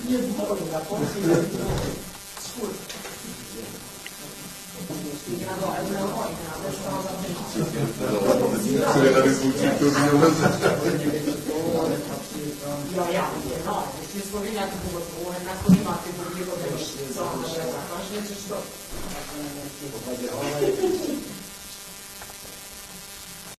Io buono da forse scusa. Era risultato di ja, genau. Das ist wohl wieder Kultur, und das kommt mal für die Kultur. So, das ist